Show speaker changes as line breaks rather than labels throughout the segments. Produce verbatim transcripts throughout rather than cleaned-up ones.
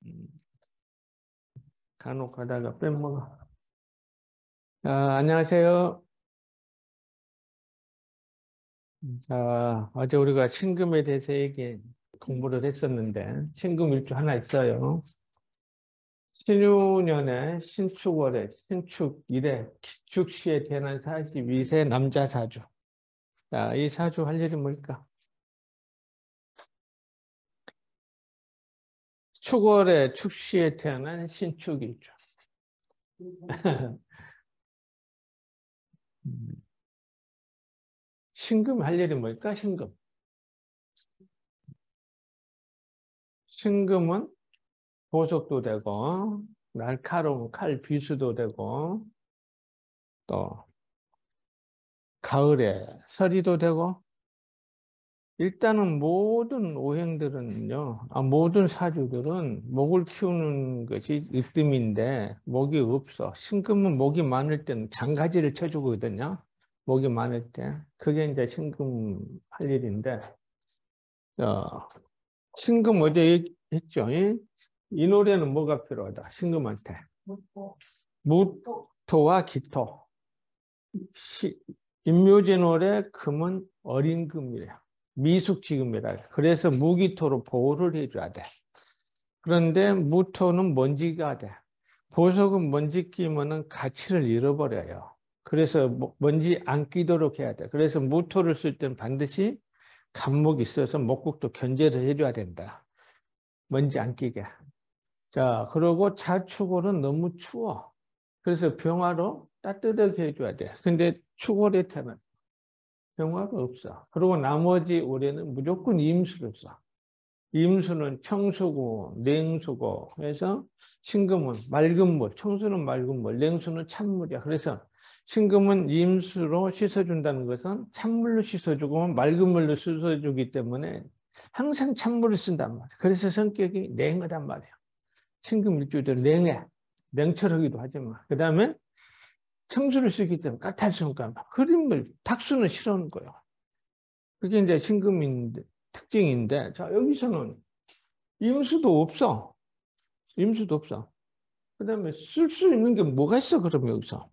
음, 간혹 가다가 빼먹어. 아, 안녕하세요. 자, 어제 우리가 신금에 대해서 얘기, 공부를 했었는데, 신금 일주 하나 있어요. 신유년에 신축월에 신축일에 기축시에 태어난 사십이 세 남자 사주. 자, 이 사주 할 일이 뭘까? 축월에 축시에 태어난 신축일주. 음, 신금 할 일이 뭘까? 신금. 신금은 보석도 되고, 날카로운 칼 비수도 되고, 또 가을에 서리도 되고, 일단은 모든 오행들은요, 아, 모든 사주들은 목을 키우는 것이 으뜸인데 목이 없어. 신금은 목이 많을 때는 장가지를 쳐주거든요. 목이 많을 때. 그게 이제 신금 할 일인데, 어, 신금 어제 했죠. 이, 이 노래는 뭐가 필요하다? 신금한테. 무토와 기토. 시, 임묘제 노래 금은 어린 금이래요. 미숙지금이라. 그래서 무기토로 보호를 해줘야 돼. 그런데 무토는 먼지가 돼. 보석은 먼지 끼면은 가치를 잃어버려요. 그래서 뭐- 먼지 안 끼도록 해야 돼. 그래서 무토를 쓸 때는 반드시 간목이 있어서 목국도 견제를 해줘야 된다. 먼지 안 끼게. 자, 그리고 자축월은 너무 추워. 그래서 병화로 따뜻하게 해줘야 돼. 근데 축월에 태어난 병화가 없어. 그리고 나머지 올해는 무조건 임수를 써. 임수는 청수고 냉수고 해서 신금은 맑은 물, 청수는 맑은 물, 냉수는 찬물이야. 그래서 신금은 임수로 씻어준다는 것은 찬물로 씻어주고 맑은 물로 씻어주기 때문에 항상 찬물을 쓴단 말이야. 그래서 성격이 냉하단 말이야. 신금 일주일도 냉해. 냉철하기도 하지만. 그 다음에 청수를 쓰기 때문에 까탈스러우니까 흐린물, 탁수는 싫어하는 거예요. 그게 이제 신금인데, 특징인데, 자, 여기서는 임수도 없어. 임수도 없어. 그 다음에 쓸 수 있는 게 뭐가 있어, 그럼 여기서?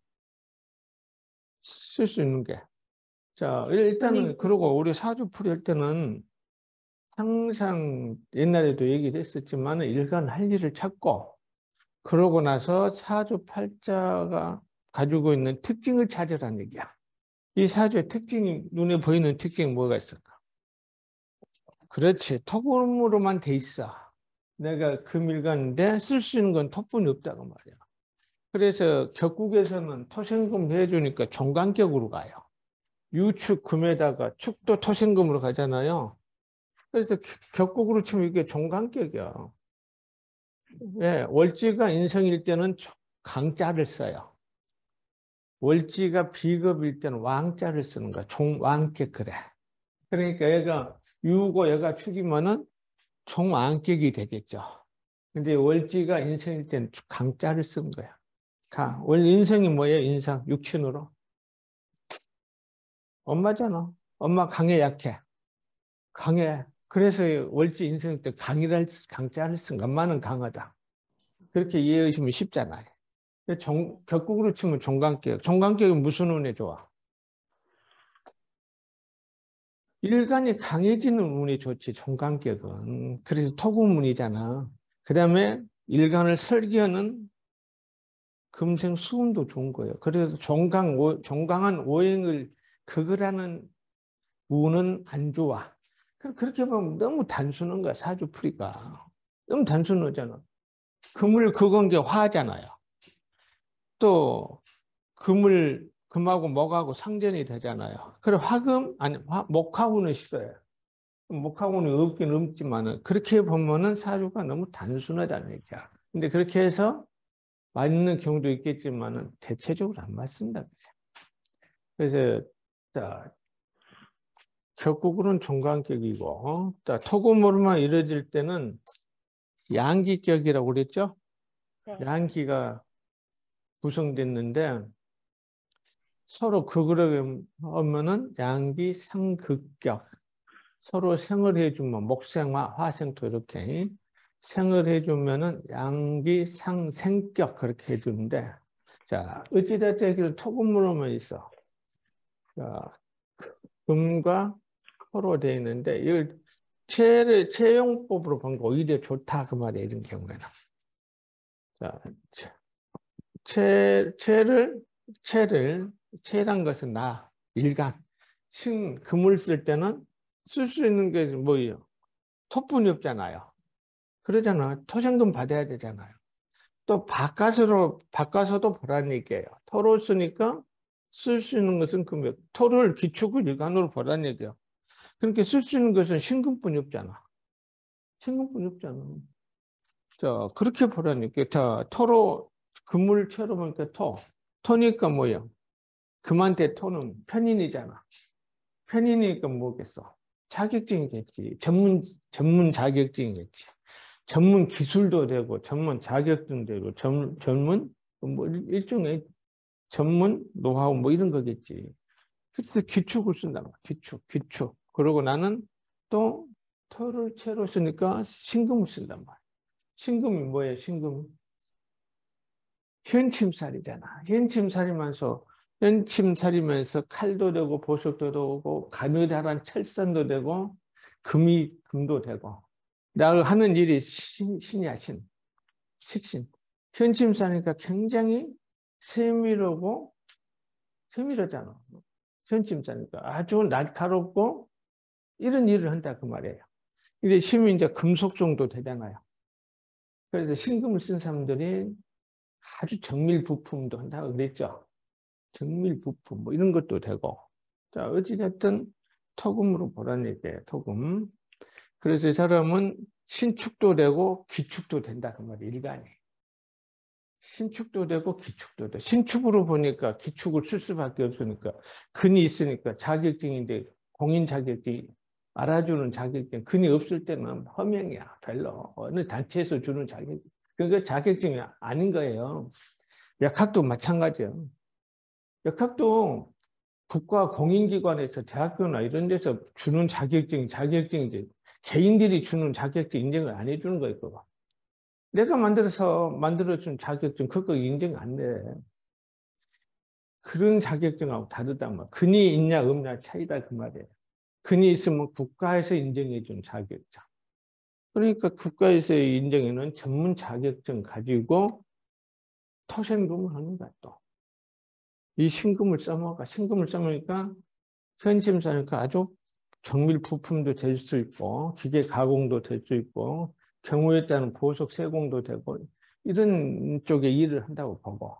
쓸 수 있는 게. 자, 일단은, 그러고 우리 사주풀이 할 때는 항상 옛날에도 얘기를 했었지만 일간 할 일을 찾고, 그러고 나서 사주 팔자가 가지고 있는 특징을 찾으라는 얘기야. 이 사주의 특징이, 눈에 보이는 특징이 뭐가 있을까? 그렇지. 토금으로만 돼 있어. 내가 금일간인데 쓸 수 있는 건 토뿐이 없다고 말이야. 그래서 격국에서는 토생금 해주니까 종간격으로 가요. 유축 금에다가 축도 토생금으로 가잖아요. 그래서 격국으로 치면 이게 종간격이야. 예, 월지가 인성일 때는 강자를 써요. 월지가 비겁일 때는 왕자를 쓰는 거야. 종왕격 그래. 그러니까 얘가 유고 얘가 축이면은 종왕격이 되겠죠. 근데 월지가 인성일 때는 강자를 쓴 거야. 강. 월 인성이 뭐예요? 인성 육친으로. 엄마잖아. 엄마 강해 약해? 강해. 그래서 월지 인생 때 강이랄 강자를 쓴 거. 엄마는 강하다. 그렇게 이해하시면 쉽잖아요. 종, 격국으로 치면 종간격. 종간격은 무슨 운에 좋아? 일간이 강해지는 운이 좋지, 종간격은. 그래서 토금운이잖아. 그 다음에 일간을 설계하는 금생 수운도 좋은 거예요. 그래서 종강, 종강한 오행을 극을하는 운은 안 좋아. 그렇게 보면 너무 단순한 거야, 사주풀이가. 너무 단순하잖아. 금을 그건 게 화잖아요. 또 금을 금하고 목하고 상전이 되잖아요. 그래 화금 아니 화, 목하고는 싫어요. 목하고는 없긴 없지만은 그렇게 보면은 사주가 너무 단순하다는 얘기야. 근데 그렇게 해서 맞는 경우도 있겠지만은 대체적으로 안 맞습니다. 그래서 자, 격국으로는 종간격이고, 자, 토금으로만 이루어질 때는 양기격이라고 그랬죠? 네. 양기가 구성됐는데 서로 극을 하면은 양기 상극격. 서로 생을 해주면 목생화, 화생토 이렇게. 생을 해주면은 양기 상생격 그렇게 해주는데, 자, 어찌됐든 토금으로만 있어. 자, 금과 토로 되어 있는데, 이걸 체를, 체용법으로 본 거 오히려 좋다. 그 말이에요. 이런 경우에는. 자, 체, 체를, 체를, 체란 것은 나, 일간. 신, 금을 쓸 때는 쓸 수 있는 게 뭐예요? 토뿐이 없잖아요. 그러잖아. 토생금 받아야 되잖아요. 또 바깥으로, 바꿔서도 보라는 얘기예요. 토를 쓰니까 쓸 수 있는 것은 금이요. 토를 기축을 일간으로 보라는 얘기예요. 그렇게 쓸 수 있는 것은 신금뿐이 없잖아. 신금뿐이 없잖아. 자, 그렇게 보라는 얘기예요. 자, 토로, 금을 채로 보니까 토. 토니까 뭐예요? 금한테 토는 편인이잖아. 편인이니까 뭐겠어? 자격증이겠지. 전문, 전문 자격증이겠지. 전문 기술도 되고, 전문 자격증도 되고, 전, 전문, 뭐, 일종의 전문 노하우 뭐 이런 거겠지. 그래서 기축을 쓴단 말이야. 기축, 기축. 그러고 나는 또 토를 채로 쓰니까 신금을 쓴단 말이야. 신금이 뭐예요? 신금. 현침살이잖아. 현침살이면서, 현침살이면서 칼도 되고, 보석도 되고, 가느다란 철산도 되고, 금이, 금도 되고. 내가 하는 일이 신, 신이야, 신. 식신. 현침살이니까 굉장히 세밀하고, 세밀하잖아. 현침살이니까 아주 날카롭고, 이런 일을 한다, 그 말이에요. 이게 심이 이제 금속 정도 되잖아요. 그래서 신금을 쓴 사람들이 아주 정밀 부품도 한다고 그랬죠. 정밀 부품, 뭐 이런 것도 되고. 자, 어찌됐든 토금으로 보라는 얘기예요, 토금. 그래서 이 사람은 신축도 되고 기축도 된다, 그 말이에요, 일간이. 신축도 되고 기축도 돼. 신축으로 보니까 기축을 쓸 수밖에 없으니까. 근이 있으니까 자격증인데 공인 자격증, 알아주는 자격증. 근이 없을 때는 허명이야, 별로. 어느 단체에서 주는 자격증. 그게 자격증이 아닌 거예요. 역학도 마찬가지예요. 역학도 국가 공인기관에서 대학교나 이런 데서 주는 자격증, 자격증이지. 개인들이 주는 자격증 인정을 안 해주는 거예요, 그거. 내가 만들어서 만들어준 자격증, 그거 인정 안 돼. 그런 자격증하고 다르단 말이야. 근이 있냐, 없냐 차이다, 그 말이에요. 근이 있으면 국가에서 인정해준 자격증. 그러니까 국가에서 인정해놓은 전문 자격증 가지고 토생금을 하는 거야, 또. 이 신금을 써먹어. 신금을 써먹으니까 현침사니까 아주 정밀 부품도 될 수 있고, 기계 가공도 될 수 있고, 경우에 따른 보석 세공도 되고, 이런 쪽에 일을 한다고 보고.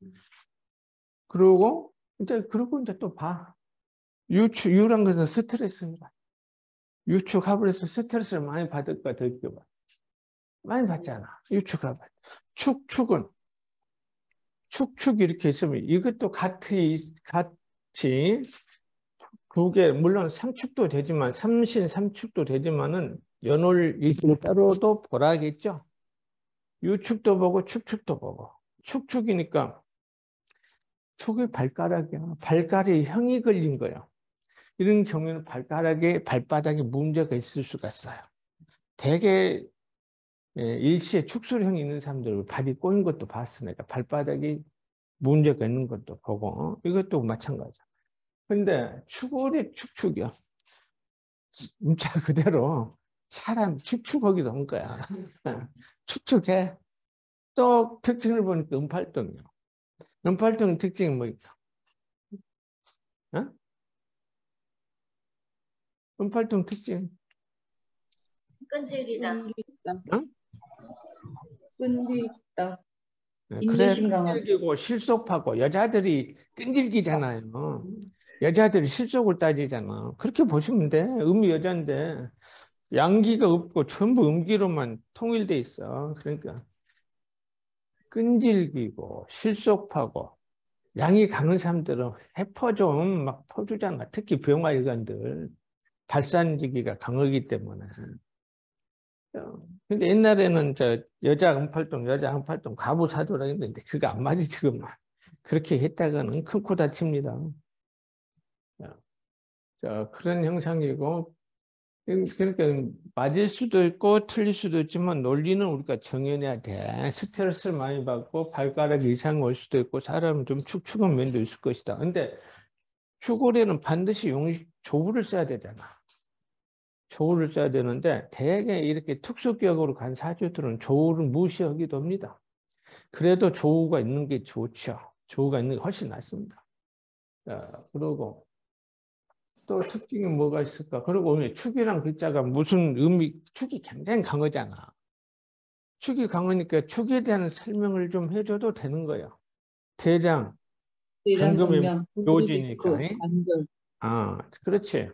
그리고, 이제, 그리고 이제 또 봐. 유축, 유란 것은 스트레스입니다. 유축합을 해서 스트레스를 많이 받을 거야, 덜 봐. 많이 받잖아. 유축합을. 축, 축은, 축, 축 이렇게 있으면 이것도 같이, 같이 두 개, 물론 삼축도 되지만, 삼신, 삼축도 되지만은, 연월 일을 따로도 보라겠죠? 유축도 보고, 축축도 보고. 축축이니까, 축이 발가락이야. 발가락에 형이 걸린 거예요. 이런 경우에는 발가락에, 발바닥에 문제가 있을 수가 있어요. 대개, 예, 일시에 축술형이 있는 사람들, 발이 꼬인 것도 봤으니까, 발바닥에 문제가 있는 것도 보고, 어? 이것도 마찬가지야. 근데, 축월이 축축이야. 문자 그대로 사람 축축하기도 한 거야. 축축해. 또 특징을 보니까 음팔동이요. 음팔동 특징이 뭐일까? 어? 음팔동 특징.
끈질기다.
어?
끈기 있다.
네, 그래,
인내심 강하다.
끈질기고 실속하고 여자들이 끈질기잖아요. 여자들이 실속을 따지잖아. 그렇게 보시면 돼. 음이 여자인데 양기가 없고 전부 음기로만 통일돼 있어. 그러니까 끈질기고 실속하고 양이 강한 사람들은 해퍼 좀 막 퍼주잖아. 특히 병화일관들. 발산지기가 강하기 때문에. 근데 옛날에는 저 여자 응팔동, 여자 응팔동 가부사주라 했는데 그거 안 맞지, 지금. 그렇게 했다가는 큰 코 다칩니다. 자, 그런 형상이고, 그러니까 맞을 수도 있고 틀릴 수도 있지만 논리는 우리가 정해내야 돼. 스트레스를 많이 받고 발가락 이상 올 수도 있고 사람은 좀 축축한 면도 있을 것이다. 근데 축구에는 반드시 용 조구를 써야 되잖아. 조구를 써야 되는데 대개 이렇게 특수격으로 간 사주들은 조구를 무시하기도 합니다. 그래도 조구가 있는 게 좋죠. 조구가 있는 게 훨씬 낫습니다. 자, 그리고 또 특징이 뭐가 있을까? 그리고 오늘 축이랑 글자가 무슨 의미, 축이 굉장히 강하잖아. 축이 강하니까 축에 대한 설명을 좀 해줘도 되는 거예요. 대장,
대장
방금의
경량,
묘지니까.
구리디크, 관절.
아, 그렇지.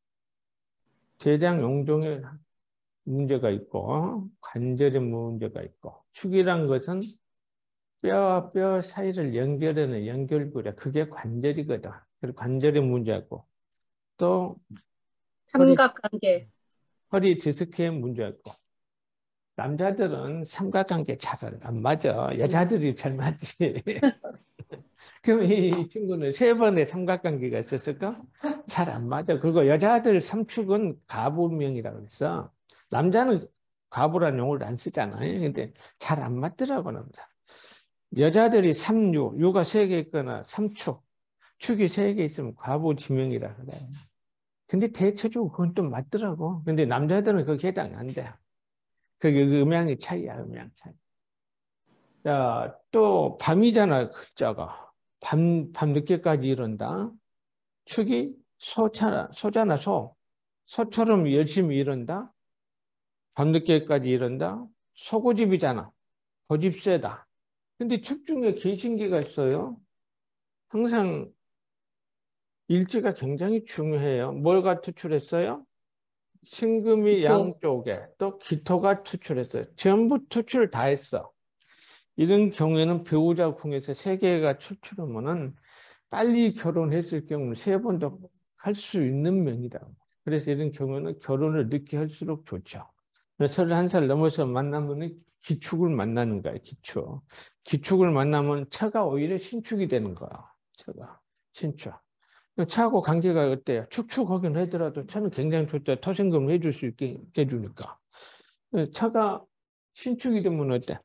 대장 용종에 문제가 있고, 관절에 문제가 있고, 축이란 것은 뼈와 뼈 사이를 연결하는 연결고리, 그게 관절이거든. 그리고 관절에 문제가 있고, 또 허리,
삼각관계.
허리 디스크에 문제가 있고, 남자들은 삼각관계 잘 안 맞아. 여자들이 잘 맞지. 그럼 이 친구는 세 번의 삼각관계가 있었을까? 잘 안 맞아. 그리고 여자들 삼축은 가부명이라고 그랬어. 남자는 가부란 용어를 안 쓰잖아요. 근데 잘 안 맞더라고, 남자. 여자들이 삼유, 유가 세 개 있거나 삼축, 축이 세 개 있으면 과부지명이라 그래. 근데 대체적으로 그건 또 맞더라고. 근데 남자들은 그게 해당이 안 돼. 그게 음양의 차이야, 음양 차이. 자, 또 밤이잖아, 글자가. 밤, 밤늦게까지 이른다. 축이 소잖아, 소잖아, 소. 소처럼 열심히 이른다. 밤늦게까지 이른다. 소고집이잖아. 고집 세다. 근데 축 중에 계신기가 있어요. 항상 일지가 굉장히 중요해요. 뭐가 투출했어요? 신금이
기토.
양쪽에 또 기토가 투출했어요. 전부 투출 다 했어. 이런 경우에는 배우자 궁에서 세 개가 추출하면은 빨리 결혼했을 경우는 세 번 더 할 수 있는 명이다. 그래서 이런 경우는 결혼을 늦게 할수록 좋죠. 서른한 살 넘어서 만나면 기축을 만나는 거야, 기축. 기축을 만나면 처가 오히려 신축이 되는 거야, 처가. 신축. 처하고 관계가 어때요? 축축하긴 하더라도 처는 굉장히 좋다. 토생금을 해줄 수 있게 해주니까. 처가 신축이 되면 어때?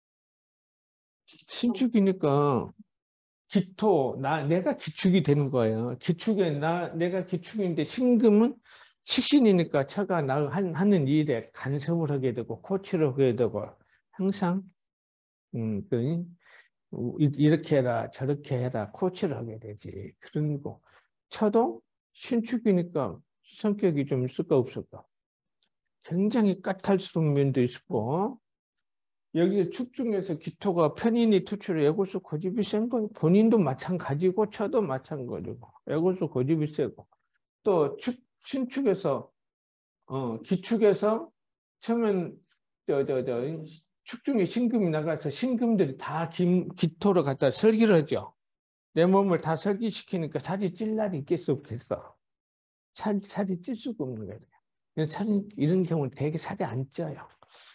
신축이니까 기토, 나, 내가 기축이 되는 거예요. 기축에, 나, 내가 기축인데, 신금은 식신이니까 처가 나 한, 하는 일에 간섭을 하게 되고, 코치를 하게 되고, 항상, 음, 그, 이렇게 해라, 저렇게 해라, 코치를 하게 되지. 그런 거. 처도 신축이니까 성격이 좀 있을까, 없을까? 굉장히 까탈스러운 면도 있고, 여기 축 중에서 기토가 편인이 투출해 애골수 고집이 센 건 본인도 마찬가지고 처도 마찬가지고 애골수 고집이 세고 또 축, 신축에서 어 기축에서 처음엔 저 저 저 축 중에 신금이 나가서 신금들이 다 김, 기토로 갖다 설기를 하죠. 내 몸을 다 설기시키니까 살이 찔 날이 있겠어 없겠어. 살, 살이 찔 수가 없는 거예요. 살이 이런 경우는 되게 살이 안 쪄요.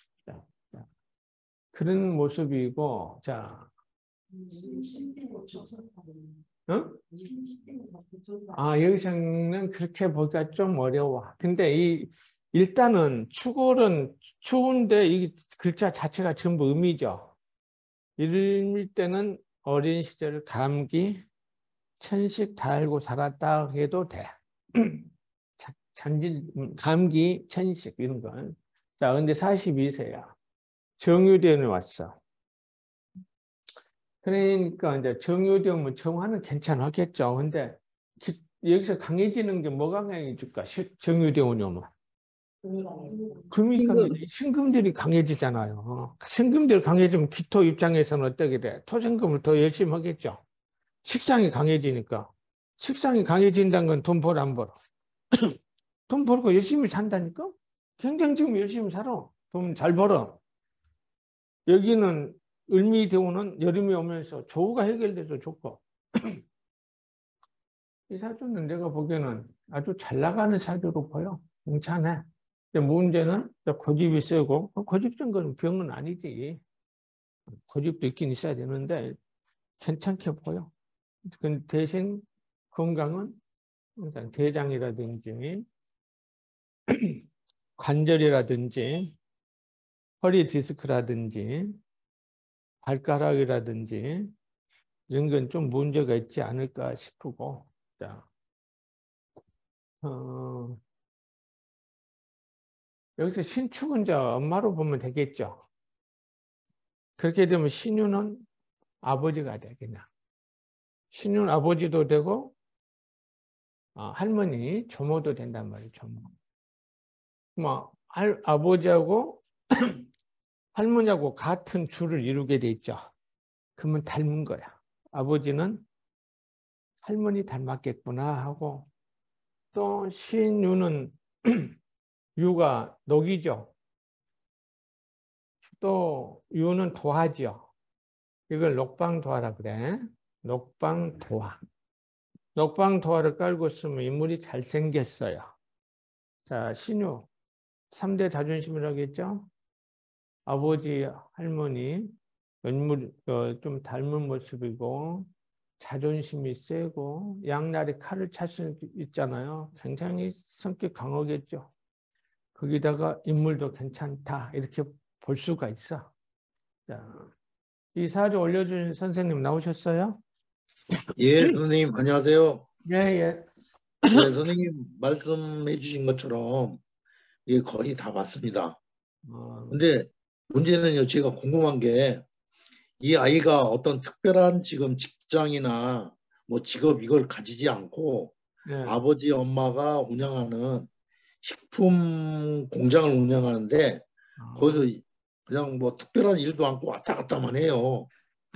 그런 모습이고, 자, 어? 아, 여기서는 그렇게 보기가 좀 어려워. 근데 이, 일단은 축월은 추운데 이 글자 자체가 전부 의미죠. 이럴 때는 어린 시절 감기, 천식 다 알고 살았다 해도 돼. 잔진, 감기, 천식 이런 건. 자, 근데 사십이 세야. 정유대원이 왔어. 그러니까 이제 정유되면 정화는 괜찮았겠죠. 근데 기, 여기서 강해지는 게 뭐가 강해질까? 정유대원이 오면. 금이 강해지, 신금들이 강해지잖아요. 신금들이 강해지면 기토 입장에서는 어떻게 돼? 토생금을 더 열심히 하겠죠. 식상이 강해지니까. 식상이 강해진다는 건 돈 벌어, 안 벌어? 돈 벌고 열심히 산다니까? 굉장히 지금 열심히 살아. 돈 잘 벌어. 여기는 을미대운은 여름이 오면서 조우가 해결돼도 좋고 이 사주는 내가 보기에는 아주 잘 나가는 사주로 보여. 괜찮아. 근데 문제는 고집이 세고 고집된 건 병은 아니지. 고집도 있긴 있어야 되는데 괜찮게 보여. 그 대신 건강은 일단 대장이라든지 관절이라든지 허리 디스크라든지 발가락이라든지 이런 건 좀 문제가 있지 않을까 싶고, 자, 어, 여기서 신축은 저 엄마로 보면 되겠죠. 그렇게 되면 신유는 아버지가 돼, 그냥. 신유는 아버지도 되고, 어, 할머니, 조모도 된단 말이에요, 조모. 뭐, 할, 아버지하고 할머니하고 같은 줄을 이루게 돼 있죠. 그러면 닮은 거야. 아버지는 할머니 닮았겠구나 하고, 또 신유는 유가 녹이죠. 또 유는 도화죠. 이걸 녹방도화라 그래. 녹방도화. 녹방도화를 깔고 쓰면 인물이 잘생겼어요. 자, 신유. 삼 대 자존심이라고 했죠. 아버지, 할머니, 인물, 어, 좀 닮은 모습이고, 자존심이 세고, 양날에 칼을 찰 수 있잖아요. 굉장히 성격 강하겠죠. 거기다가 인물도 괜찮다. 이렇게 볼 수가 있어. 자, 이 사주 올려준 선생님 나오셨어요?
예, 선생님, 안녕하세요.
예, 예.
네, 선생님 말씀해 주신 것처럼 예, 거의 다 맞습니다.
어,
근데 문제는요, 제가 궁금한 게 이 아이가 어떤 특별한 지금 직장이나 뭐 직업 이걸 가지지 않고
예.
아버지, 엄마가 운영하는 식품 공장을 운영하는데
어.
거기서 그냥 뭐 특별한 일도 않고 왔다 갔다만 해요.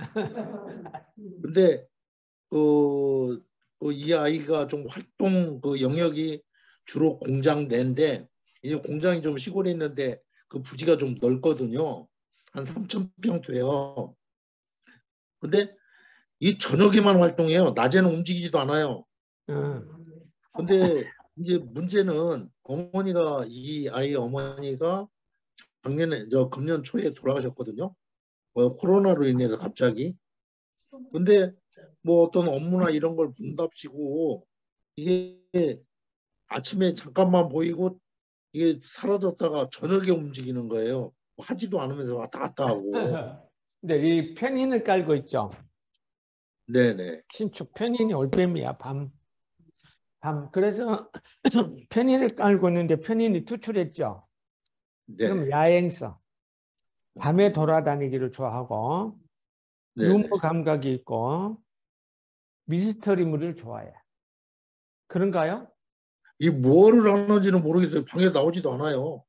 근데 그, 그 이 아이가 좀 활동 그 영역이 주로 공장 내인데 이제 공장이 좀 시골에 있는데 그 부지가 좀 넓거든요. 한 삼천 평 돼요. 근데 이 저녁에만 활동해요. 낮에는 움직이지도 않아요.
응.
근데 이제 문제는 어머니가 이 아이 어머니가 작년에 저 금년 초에 돌아가셨거든요. 어, 코로나로 인해서 갑자기. 근데 뭐 어떤 업무나 이런 걸 본답시고 이게 아침에 잠깐만 보이고 이게 사라졌다가 저녁에 움직이는 거예요. 뭐 하지도 않으면서 왔다 갔다 하고.
근데 이 편인을 깔고 있죠.
네네.
신축 편인이 올빼미야, 밤. 밤. 그래서 편인을 깔고 있는데 편인이 투출했죠. 그럼
네.
야행성. 밤에 돌아다니기를 좋아하고 유머
네네.
감각이 있고 미스터리물을 좋아해. 그런가요?
이 뭐를 하는지는 모르겠어요. 방에 나오지도 않아요.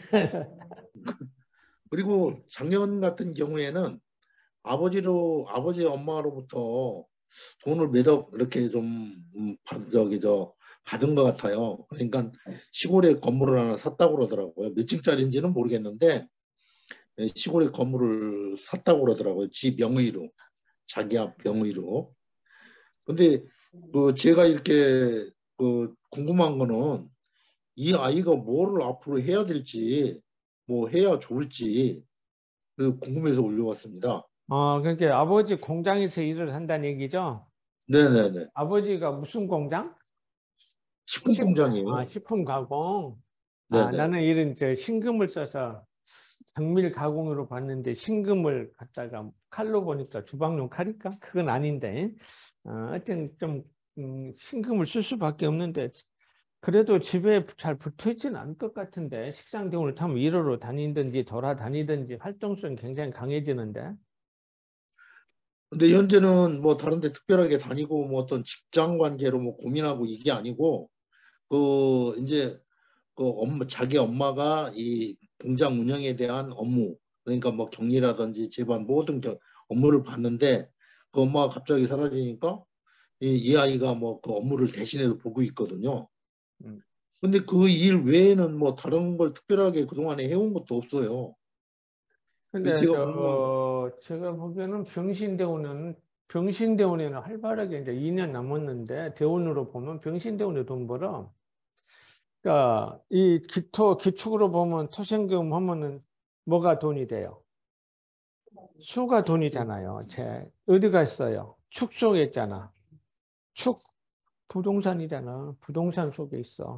그리고 작년 같은 경우에는 아버지로 아버지 엄마로부터 돈을 매덕 이렇게 좀 음, 받, 저기 저 받은 것 같아요. 그러니까 시골에 건물을 하나 샀다고 그러더라고요. 몇 층짜리인지는 모르겠는데 예, 시골에 건물을 샀다고 그러더라고요. 지 명의로, 자기 앞 명의로. 근데 그 제가 이렇게 그 궁금한 거는 이 아이가 뭐를 앞으로 해야 될지 뭐 해야 좋을지 그 궁금해서 올려왔습니다.
어, 그러니까 아버지 공장에서 일을 한다는 얘기죠.
네네네.
아버지가 무슨 공장?
식품
식, 아,
공장이에요.
식품 가공. 아,
네네.
나는 이런 저 신금을 써서 정밀 가공으로 봤는데 신금을 갖다가 칼로 보니까 주방용 칼일까? 그건 아닌데. 어, 하여튼 좀 음, 신금을 쓸 수밖에 없는데 그래도 집에 잘 붙어 있지는 않을 것 같은데 식상 등을 타면 일하러 다니든지 돌아다니든지 활동성이 굉장히 강해지는데.
근데 현재는 뭐 다른 데 특별하게 다니고 뭐 어떤 직장 관계로 뭐 고민하고 이게 아니고 그 이제 그 엄마 자기 엄마가 이 공장 운영에 대한 업무 그러니까 뭐 격리라든지 집안 모든 겨, 업무를 받는데 그 엄마가 갑자기 사라지니까 이, 이 아이가 뭐 그 업무를 대신해서 보고 있거든요.
음.
근데 그 일 외에는 뭐 다른 걸 특별하게 그동안에 해온 것도 없어요.
근데
제가 궁금한 거.
저 제가 보기에는 병신대원은 병신대원에는 활발하게 이제 이 년 남았는데 대원으로 보면 병신대원에 돈 벌어. 그러니까 이 기토 기축으로 보면 토생금 하면은 뭐가 돈이 돼요? 수가 돈이잖아요. 제 어디가 있어요? 축 속에 있잖아. 축 부동산이잖아. 부동산 속에 있어.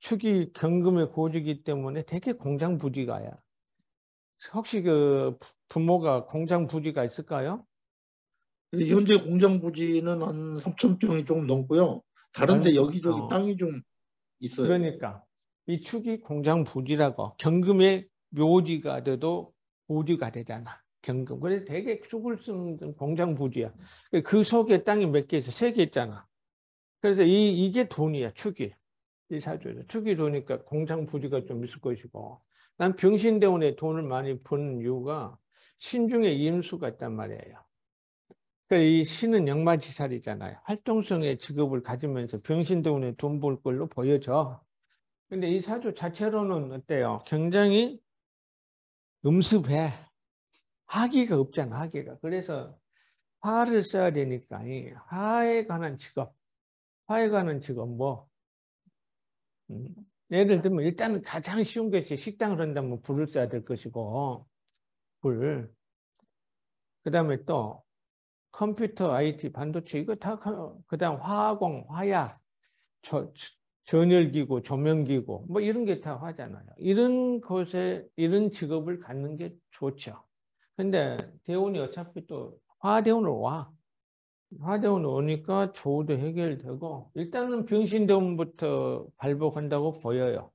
축이 경금의 고지이기 때문에 되게 공장 부지가야. 혹시 그 부모가 공장 부지가 있을까요?
현재 공장 부지는 한 삼천 평이 조금 넘고요. 다른데
얼-
여기저기
어,
땅이 좀 있어요.
그러니까 이 축이 공장 부지라고 경금의 묘지가 돼도 부지가 되잖아. 경금. 그래서 되게 축을 쓰는 공장 부지야. 그 속에 땅이 몇 개 있어? 세 개 있잖아. 그래서 이, 이게 돈이야, 축이. 이 사주에서. 축이 도니까 공장 부지가 좀 있을 것이고. 난 병신대운에 돈을 많이 버는 이유가 신중에 임수가 있단 말이에요. 그러니까 이 신은 역마지살이잖아요. 활동성의 직업을 가지면서 병신대운에 돈 벌 걸로 보여져. 근데 이 사주 자체로는 어때요? 굉장히 음습해. 화기가 없잖아, 화기가. 그래서 화를 써야 되니까 이 화에 관한 직업, 화에 관한 직업 뭐 음, 예를 들면 일단은 가장 쉬운 것이 식당을 한다면 불을 써야 될 것이고 불. 그다음에 또 컴퓨터, 아이티, 반도체 이거 다 그다음 화공, 화약, 저, 전열기구, 조명기구 뭐 이런 게 다 화잖아요. 이런 곳에 이런 직업을 갖는 게 좋죠. 근데 대운이 어차피 또 화대운으로 와. 화대운으로 오니까 조우도 해결되고 일단은 병신대운부터 발복한다고 보여요.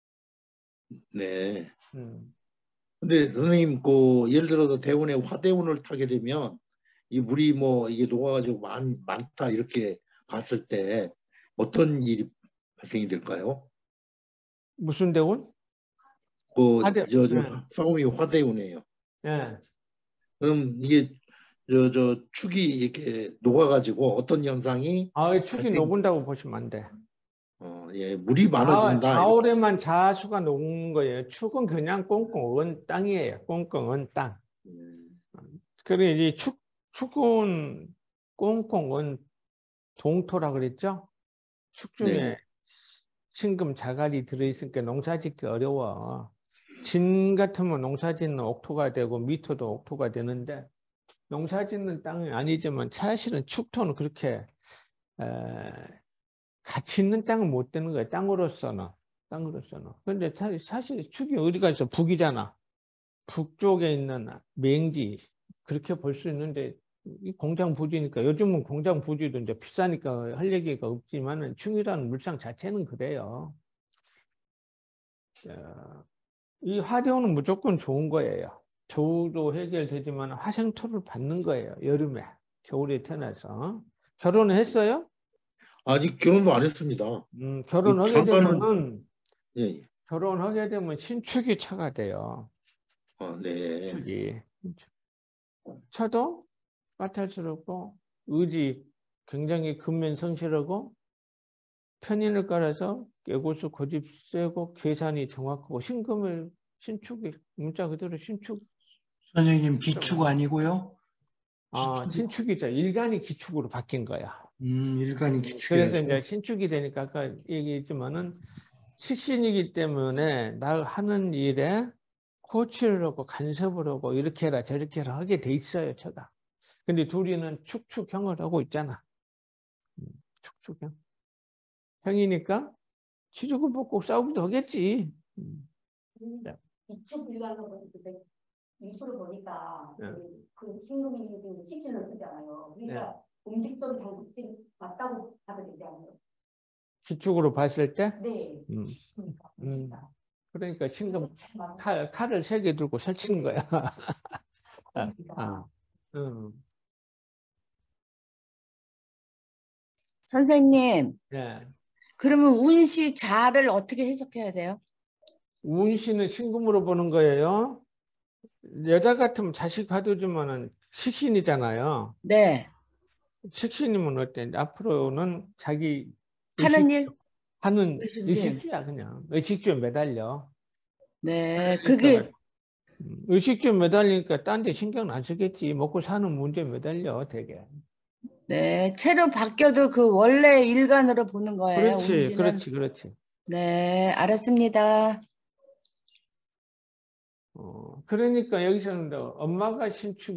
네.
음.
근데 선생님 그 예를 들어서 대운에 화대운을 타게 되면 이 물이 뭐 이게 녹아가지고 많, 많다 이렇게 봤을 때 어떤 일이 발생이 될까요?
무슨 대운? 화대.
그 저 저
네.
싸움이 화대운이에요.
네.
그럼 이게 저 저 축이 이렇게 녹아가지고 어떤 현상이
아, 이 축이
발생?
녹은다고 보시면 안 돼.
어, 예, 물이
자,
많아진다 이렇게.
자월에만 자수가 녹은 거예요. 축은 그냥 꽁꽁은 땅이에요. 꽁꽁은 땅.
음,
그리고 이제 축, 축은 꽁꽁은 동토라 그랬죠? 축 중에
네네.
신금 자갈이 들어있으니까 농사 짓기 어려워. 진 같으면 농사 짓는 옥토가 되고 미토도 옥토가 되는데 농사 짓는 땅이 아니지만 사실은 축토는 그렇게 에, 가치 있는 땅은 못 되는 거야. 땅으로서는. 땅으로서는. 근데 사- 사실 축이 어디가 있어? 북이잖아. 북쪽에 있는 맹지. 그렇게 볼 수 있는데 이 공장 부지니까 요즘은 공장 부지도 이제 비싸니까 할 얘기가 없지만은 충이라는 물상 자체는 그래요. 어, 이 화대운은 무조건 좋은 거예요. 조우도 해결되지만 화생토를 받는 거예요. 여름에. 겨울에 태어나서. 결혼을 했어요?
아직 결혼도 안 했습니다.
음,
이
결혼하게
장가는
되면은
예, 예.
결혼하게 되면 신축이 처가 돼요.
아, 네.
축이. 처도 까탈스럽고 의지 굉장히 근면성실하고 편인을 깔아서 깨고수 고집 세고 계산이 정확하고 신금을 신축이 문자 그대로 신축.
선생님 기축 아니고요?
아,
기축,
신축이죠. 일간이 기축으로 바뀐 거야.
음, 일간이
그래서
기축이라서.
이제 신축이 되니까 아까 얘기했지만은 식신이기 때문에 나 하는 일에 코치를 하고 간섭을 하고 이렇게 해라 저렇게 해라 하게 돼 있어요, 제가. 근데 둘이는 축축형을 하고 있잖아. 음, 축축형. 형이니까 치주고 먹고 싸우기도 하겠지. 음, 네.
이쪽 일관으로 보니까 위주로 보니까
네.
그, 그 신금이 지금 식신을 쓰잖아요. 그러니까
네.
음식도 잘 먹지 맞다고 봐도 되지 않아요?
기축으로 봤을 때,
네.
음,
식신이니까
음,
음식다.
그러니까 신금
잘 맞는
칼, 칼을 세 개 들고 설치는 거야. 아,
거니까.
아, 음,
선생님,
네.
그러면 운시 자를 어떻게 해석해야 돼요?
운신은 신금으로 보는 거예요. 여자 같으면 자식 가두지만은 식신이잖아요.
네.
식신이면 어때? 앞으로는 자기
하는
의식,
일?
하는
의식일.
의식주야, 그냥. 의식주에 매달려.
네.
그러니까
그게,
음, 의식주에 매달리니까 딴 데 신경 안 쓰겠지. 먹고 사는 문제에 매달려, 되게.
네. 채로 바뀌어도 그 원래 일간으로 보는 거예요,
그렇지,
운시는?
그렇지, 그렇지.
네. 알았습니다.
어, 그러니까 여기서는 엄마가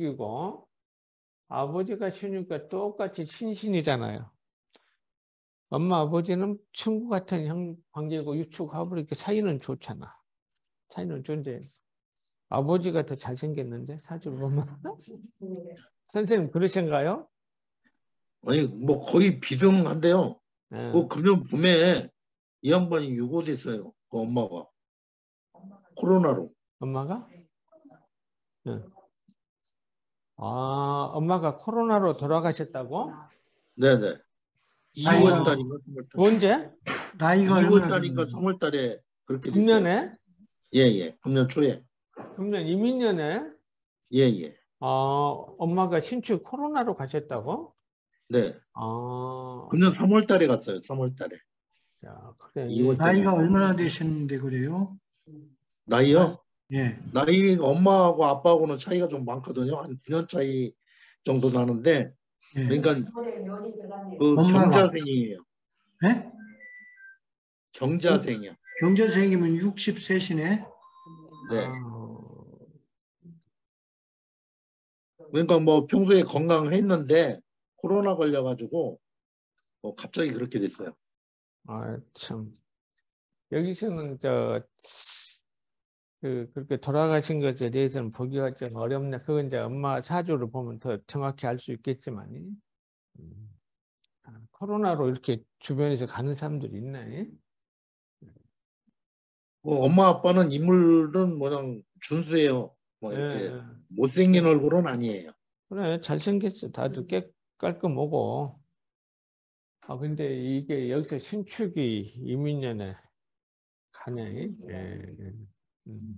신축이고 아버지가 신이니까 똑같이 신신이잖아요. 엄마 아버지는 친구 같은 형 관계고 유축하고 이렇게 사이는 좋잖아. 사이는 좋은데 아버지가 더 잘생겼는데 사주를 보면 선생님 그러신가요?
아니 뭐 거의 비등한데요.
예.
그 금년 봄에 이 양반이 유고됐어요. 그 엄마가 코로나로.
엄마가? 예. 아, 엄마가 코로나로 돌아가셨다고?
네네.
아이고.
이월 달인가 삼월 달.
언제?
나이가
이월
얼마나
달인가
되는지.
삼월 달에 그렇게 됐어요.
금년에?
예예. 금년 초에.
금년 이민년에?
예예.
아, 엄마가 신축 코로나로 가셨다고?
네.
아,
금년 삼월 달에 갔어요. 삼월 달에.
야, 그래.
이월 달에.
나이가 얼마나 되셨는데 그래요?
나이요?
예.
나이가 엄마하고 아빠하고는 차이가 좀 많거든요. 한 구 년 차이 정도 나는데,
예.
그러니까
노래 면이 들어갔네요.
그
엄마가.
경자생이에요.
예?
경자생이요.
경제생이면 육십 세시네.
네.
아,
그러니까 뭐 평소에 건강했는데 코로나 걸려가지고 뭐 갑자기 그렇게 됐어요.
아, 참. 여기서는 저, 그, 그렇게 돌아가신 것에 대해서는 보기가 좀 어렵네. 그건 이제 엄마 사주를 보면 더 정확히 알 수 있겠지만, 음, 아, 코로나로 이렇게 주변에서 가는 사람들이 있네.
뭐 엄마 아빠는 인물은 그냥 준수해요. 뭐 이렇게
예, 예.
못생긴 얼굴은 아니에요.
그래, 잘생겼어. 다들 깨, 깔끔하고. 아, 근데 이게 여기서 신축이 이민년에 가네. 예, 예. 음.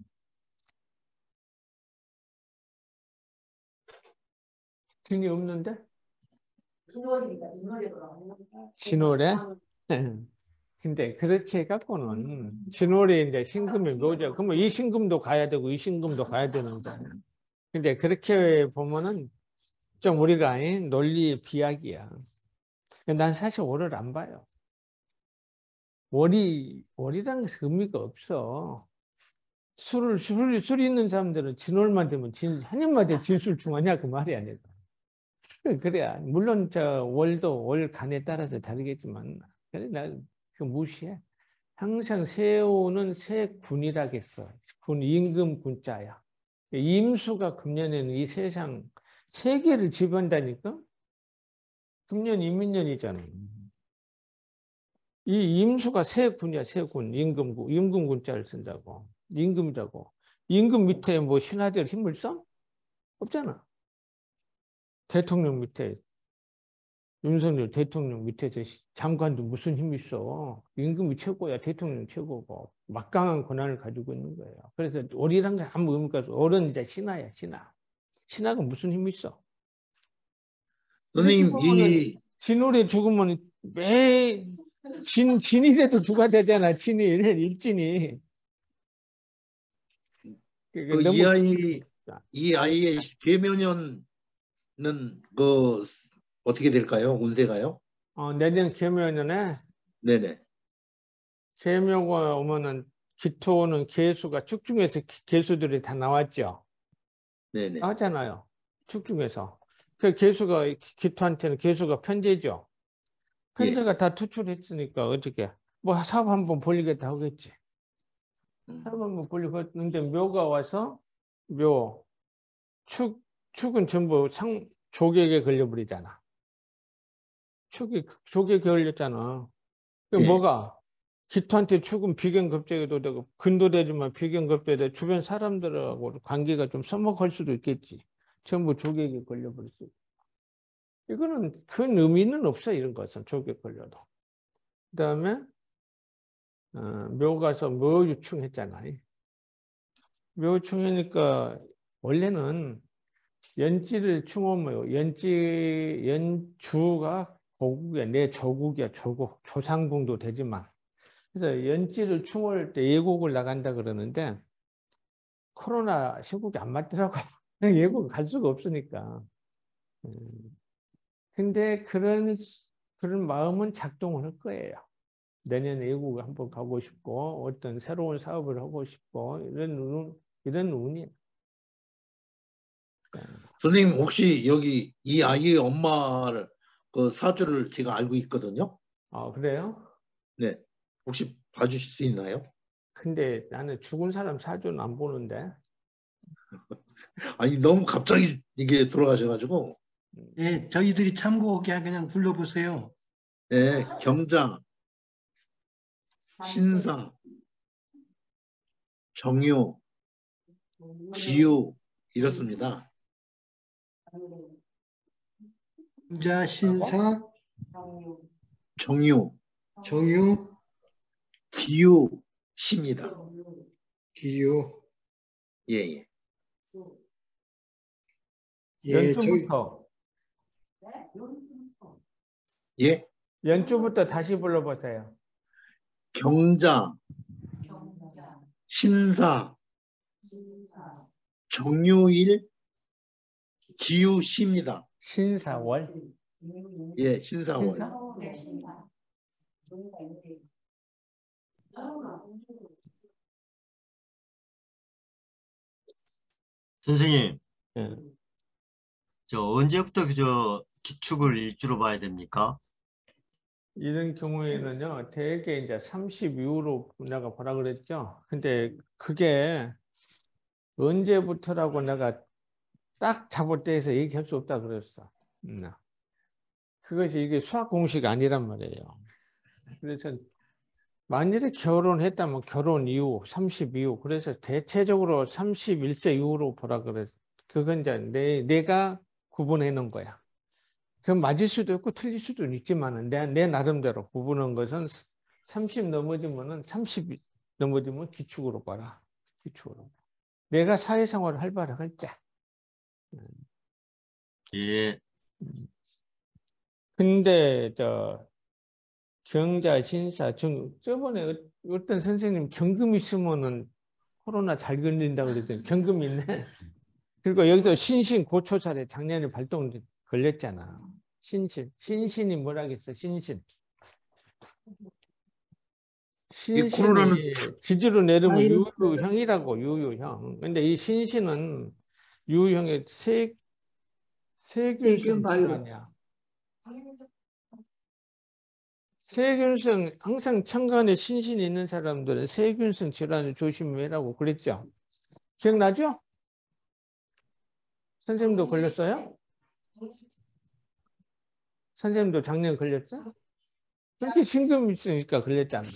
등이 없는데?
진월이니까 진월에 돌아가는
진월에? 근데 그렇게 해갖고는 진월에 이제 신금이 묘죠. 그러면 이 신금도 가야 되고 이 신금도 가야 되는데. 근데 그렇게 보면은 좀 우리가 논리 비약이야. 난 사실 월을 안 봐요. 월이, 월이란 것이 의미가 없어. 술을, 술, 술 있는 사람들은 진월만 되면 진, 한 년마다 진술 중하냐 그 말이 아니야. 그래야. 물론 저 월도 월 간에 따라서 다르겠지만, 그래, 나그 무시해. 항상 세오는 세군이라겠어. 군, 임금 군자야. 임수가 금년에는 이 세상 세계를 지배한다니까? 금년 이민년이잖아. 이 임수가 세군이야, 세군. 임금군, 임금군자를 쓴다고. 임금이라고. 임금 밑에 뭐 신하들 힘을 써? 없잖아. 대통령 밑에, 윤석열 대통령 밑에서 장관도 무슨 힘이 있어. 임금이 최고야, 대통령 최고고. 막강한 권한을 가지고 있는 거예요. 그래서 월이란 게 아무 의미가 없어. 월은 이제 신하야, 신하. 신하가 무슨 힘이 있어?
선생님 이
진월에 죽으면 매 진, 진일에도 죽어야 되잖아. 진일, 일진이.
그 이 아이 이 아이의 계묘년은 그 어떻게 될까요? 운세가요?
어, 내년 계묘년에
네네.
계묘가 오면은 기토는 계수가 축중에서 기- 계수들이 다 나왔죠.
네네.
나왔잖아요. 축중에서. 그 계수가 기- 기토한테는 계수가 편제죠. 편제가 다 투출했으니까 어떻게 뭐 사업 한번 벌리겠다 하겠지.
음.
사업 한번 벌리고 했는데 묘가 와서 묘 축 축은 전부 상 조객에 걸려버리잖아. 축이 조객에 걸렸잖아. 그
예.
뭐가 기토한테 축은 비견급제도 되고 근도되지만 비견급제돼 주변 사람들하고 관계가 좀 서먹할 수도 있겠지. 전부 조객에 걸려버릴 수 있고. 이거는 큰 의미는 없어 이런 것은 조객 걸려도. 그다음에 어, 묘 가서 묘유충했잖아. 묘유충이니까 원래는 연지를 충하면 연지 연주가 고국이야. 내 조국이야. 조국 조상궁도 되지만 그래서 연지를 충할 때 예국을 나간다 그러는데 코로나 시국이 안 맞더라고. 예국 갈 수가 없으니까. 음. 근데 그런 그런 마음은 작동을 할 거예요. 내년에 예국 한번 가고 싶고 어떤 새로운 사업을 하고 싶고 이런 운, 이런 운이.
선생님 혹시 여기 이 아이의 엄마를 그 사주를 제가 알고 있거든요.
아, 그래요?
네. 혹시 봐주실 수 있나요?
근데 나는 죽은 사람 사주는 안 보는데.
아니 너무 갑자기 이게 들어가셔가지고.
예, 저희들이 참고하게 그냥 불러보세요.
네, 경자, 신사, 정유, 기유 이렇습니다.
자, 신사,
정유,
정유,
기유, 시입니다.
기유.
예, 예.
예, 저희
연주부터.
예?
연주부터 다시 불러보세요.
경자, 신사, 정유일, 기유시입니다.
신사월.
예, 신사월.
신사?
선생님,
예.
저 언제부터 그저 기축을 일주로 봐야 됩니까?
이런 경우에는요, 대개 이제 삼십 이후로 내가 보라 그랬죠. 근데 그게 언제부터라고 내가 딱 잡을때에서 얘기할 수 없다 그랬어. 음. 그것이 이게 수학 공식 아니란 말이에요. 그래서 만일에 결혼했다면 결혼 이후, 삼십 이후, 그래서 대체적으로 삼십일 세 이후로 보라 그랬어. 그건 이제 내, 내가 구분해 놓은 거야. 그건 맞을 수도 있고 틀릴 수도 있지만 내, 내 나름대로 구분한 것은 삼십 넘어지면은 삼십 넘어지면 기축으로 봐라. 기축으로. 내가 사회생활을 활발하게 할 때.
예,
근데 저 경자, 신사, 정 저번에 어떤 선생님 경금 있으면은 코로나 잘 걸린다고 그랬더니 경금 있네. 그리고 여기서 신신 고초살에 작년에 발동 걸렸잖아. 신신. 신신이 뭐라겠어? 신신. 신신이
코로나는-
지지로 내리면
바이러스.
유유형이라고, 유유형. 근데 이 신신은 유유형의 세, 세균성
세균 바이러스.
질환이야. 세균성, 항상 천간에 신신이 있는 사람들은 세균성 질환을 조심해라고 그랬죠. 기억나죠? 선생님도 걸렸어요? 선생님도 작년 걸렸어? 그렇게 신경 있으니까 걸렸잖아.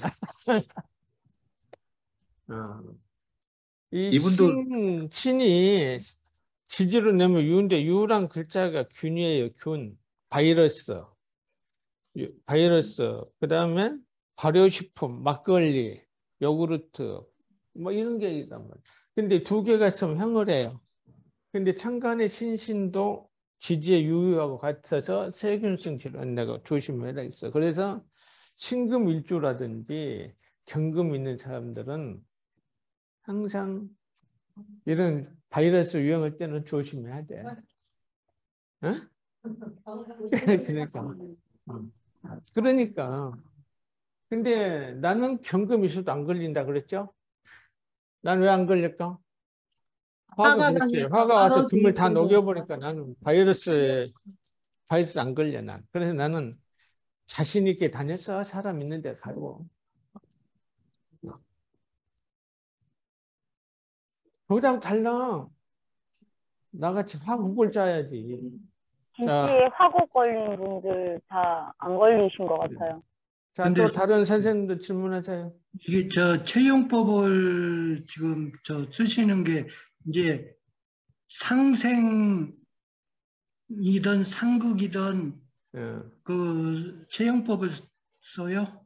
어. 이
이분도-
신, 신이 지지로 내면 유인데 유란 글자가 균이에요. 균. 바이러스. 유- 바이러스. 그 다음에 발효식품, 막걸리, 요구르트 뭐 이런 게 있단 말이에요. 근데 두 개가 있으면 형을 해요. 근데 천간의 신신도 지지에 유효하고 같아서 세균성 질환 내가 조심해라 있어. 그래서 신금일주라든지 경금 있는 사람들은 항상 이런 바이러스 유행할 때는 조심해야 돼. 응? 그러니까. 응. 그러니까. 근데 나는 경금 있어도 안 걸린다 그랬죠? 난 왜 안 걸릴까? 화가
화가
그렇지.
강해서.
화가 와서
화가
금을 다
강해서.
녹여버리니까 나는 바이러스에 바이러스 안 걸려 난. 그래서 나는 자신 있게 다녔어. 사람 있는 데 가고. 거기다가 달라. 나같이 화국을 짜야지. 자,
김치에 화곡 걸린 분들 다 안 걸리신 것 같아요.
자,
근데-
또 다른 선생님들 질문하세요.
이게 저 채용법을 지금 저 쓰시는 게 이제 상생이든 상극이든
예.
그 채용법을 써요?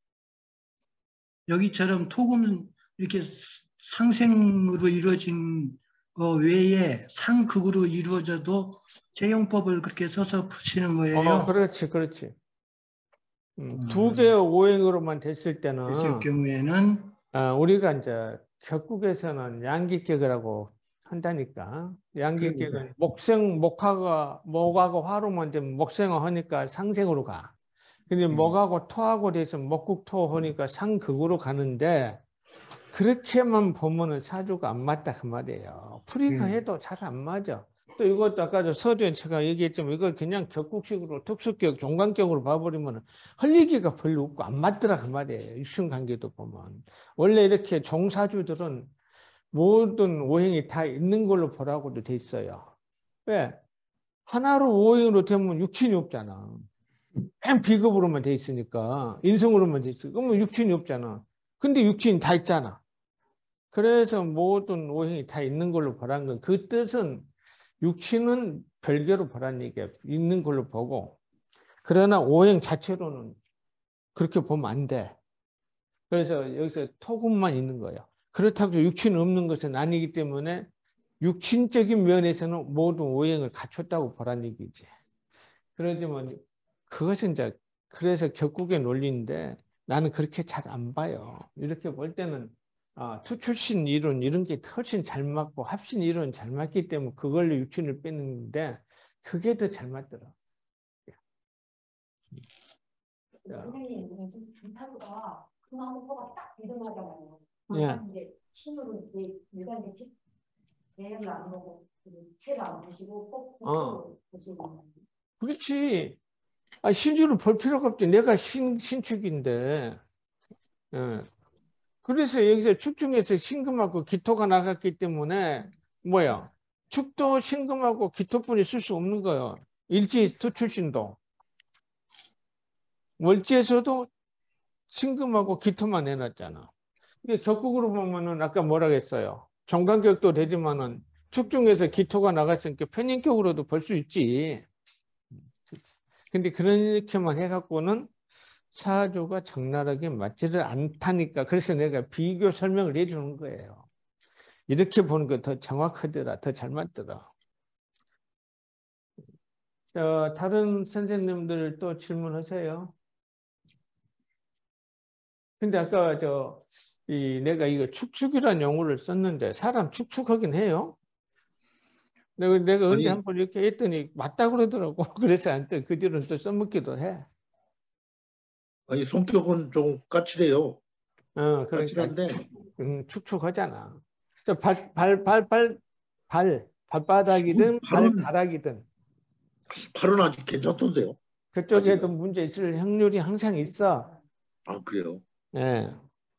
여기처럼 토금 이렇게 상생으로 이루어진 거 외에 상극으로 이루어져도 채용법을 그렇게 써서 푸시는 거예요.
어, 그렇지, 그렇지. 음,
음.
두 개 오행으로만 됐을 때는
있을 경우에는
아, 우리가 이제 격국에서는 양기격이라고 한다니까. 양기격은
그러니까요.
목생, 목화가, 목하고 화로만 되면 목생화 하니까 상생으로 가. 근데
음.
목하고 토하고 돼서 목국토 하니까 상극으로 가는데 그렇게만 보면은 사주가 안 맞다 그 말이에요. 풀이가
음.
해도 잘 안 맞아. 또 이것도 아까 저 서두에 제가 얘기했지만 이걸 그냥 격국식으로 특수격, 종관격으로 봐버리면 흘리기가 별로 없고 안 맞더라 그 말이에요. 육신관계도 보면. 원래 이렇게 종사주들은 모든 오행이 다 있는 걸로 보라고도 돼 있어요. 왜? 하나로 오행으로 되면 육친이 없잖아. 맨 비급으로만 돼 있으니까 인성으로만 돼 있어. 그러면 육친이 없잖아. 근데 육친이 다 있잖아. 그래서 모든 오행이 다 있는 걸로 보라는 건 그 뜻은 육친은 별개로 보라는 얘기야. 있는 걸로 보고. 그러나 오행 자체로는 그렇게 보면 안 돼. 그래서 여기서 토금만 있는 거예요. 그렇다고 육친은 없는 것은 아니기 때문에 육친적인 면에서는 모든 오행을 갖췄다고 보라는 얘기지. 그러지만 그것은 이제 그래서 격국의 논리인데 나는 그렇게 잘 안 봐요. 이렇게 볼 때는 아, 투출신 이론 이런 게 훨씬 잘 맞고 합신 이론 잘 맞기 때문에 그걸로 육친을 빼는데 그게 더 잘 맞더라.
선생님, 지금 기타가 그나무가 딱 믿음하잖아요.
예.
이제 신으로 이제 일반 대책 대응을 안 보고 채를 안 보시고 꼭
어.
보시고.
그렇지. 아, 신주를 볼 필요가 없지. 내가 신, 신축인데. 예. 그래서 여기서 축 중에서 신금하고 기토가 나갔기 때문에 뭐야? 축도 신금하고 기토뿐이 쓸 수 없는 거예요. 일지 투출신도. 월지에서도 신금하고 기토만 내놨잖아. 이게 격국으로 보면은 아까 뭐라 했어요? 정관격도 되지만은 축 중에서 기토가 나갔으니까 편인격으로도 볼 수 있지. 근데 그렇게만 해갖고는 사주가 적나라하게 맞지를 않다니까. 그래서 내가 비교 설명을 해주는 거예요. 이렇게 보는 거 더 정확하더라. 더 잘 맞더라. 어, 다른 선생님들 또 질문하세요. 근데 아까 저 이 내가 이거 축축이라는 용어를 썼는데 사람 축축하긴 해요. 내가 내가
아니,
근데 한번 이렇게 했더니 맞다 그러더라고. 그래서 한때 그 뒤로는 또 써먹기도 해.
아니 성격은 좀 까칠해요.
어, 그러니까
까칠한데
음, 축축하잖아. 저 발, 발, 발, 발, 발, 발바닥이든
발은
발가락이든
발은 아직 괜찮던데요.
그쪽에도
아직은.
문제 있을 확률이 항상 있어.
아 그래요.
예.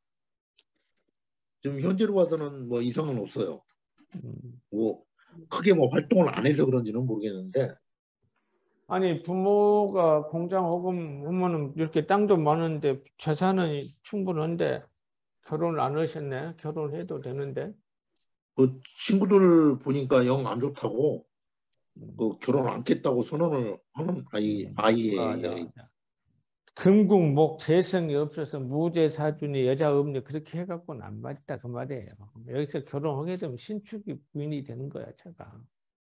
지금 현재로 봐서는 뭐 이상은 없어요.
음.
뭐 크게 뭐 활동을 안 해서 그런지는 모르겠는데
아니 부모가 공장 호금 하면은 이렇게 땅도 많은데 재산은 충분한데 결혼을 안 하셨네. 결혼해도 되는데.
그 친구들 보니까 영 안 좋다고
음.
그 결혼 안 겠다고 선언을 하는 아이 아이의
맞아. 금국 목 재성이 없어서 무재 사준이 여자 없니 그렇게 해갖고는 안 맞다 그 말이에요. 여기서 결혼하게 되면 신축이 부인이 되는 거야 제가.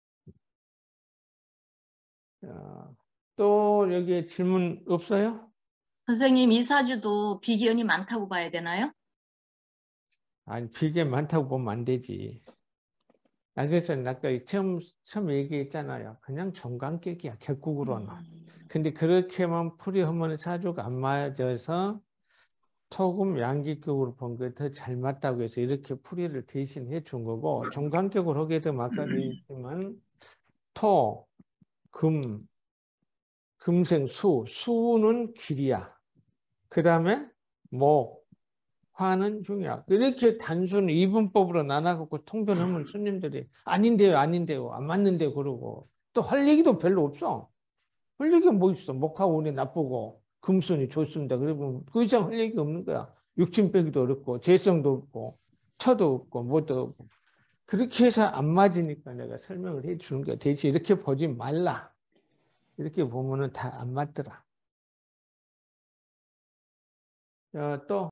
자, 또 여기 질문 없어요?
선생님, 이 사주도 비견이 많다고 봐야 되나요?
아니 비계 많다고 보면 안 되지. 나 그래서 아까 처음 처음 얘기했잖아요. 그냥 종관격이야 격국으로는.
음.
근데 그렇게만 풀이하면 사주가 안 맞아서 토금 양기격으로 본 게 더 잘 맞다고 해서 이렇게 풀이를 대신 해준 거고 종관격으로 하게 되면 아까 얘기했지만 토, 금, 금생, 수, 수는 길이야. 그 다음에 목, 화는 중이야. 이렇게 단순 이분법으로 나눠갖고 통변하면 손님들이 아닌데요, 아닌데요, 안 맞는데요 그러고 또 할 얘기도 별로 없어. 할 얘기가 뭐 있어? 목하고 운이 나쁘고 금순이 좋습니다. 그러면 그 이상 할 얘기가 없는 거야. 육친 빼기도 어렵고 재성도 없고 처도 없고 뭐도 없고 그렇게 해서 안 맞으니까 내가 설명을 해 주는 거야. 대체 이렇게 보지 말라. 이렇게 보면은 다 안 맞더라. 어, 또